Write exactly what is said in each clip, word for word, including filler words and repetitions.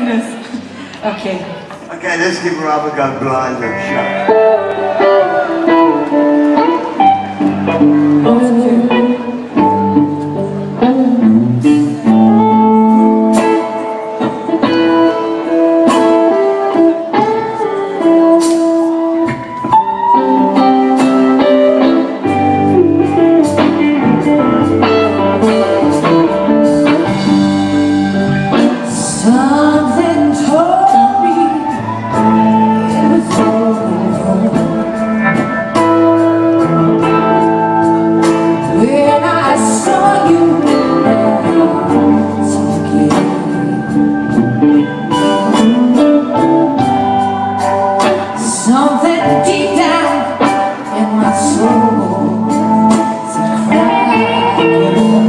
goodness. Okay. Okay, let's give Robert Got Blind a shot. Something told me it was over when I saw you again. Something deep down in my soul said cry.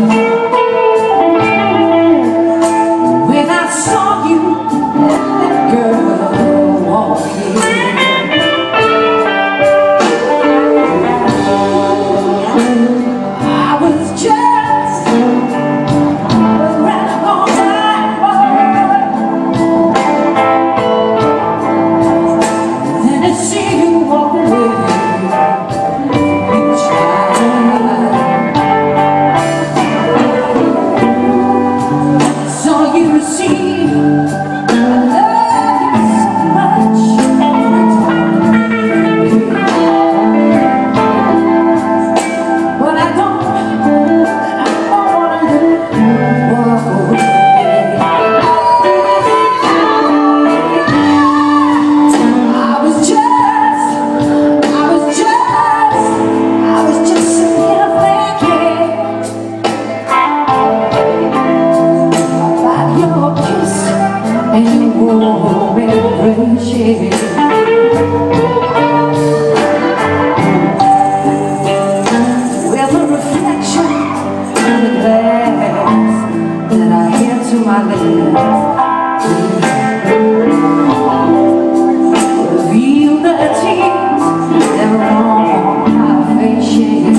When I saw you and that girl walking, I was just right on my heart. Then I see you walk away. With a reflection in the glass that I hear to my left, reveal the tears that are on my face.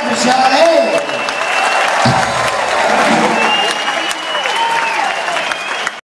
Thank you, Charlie.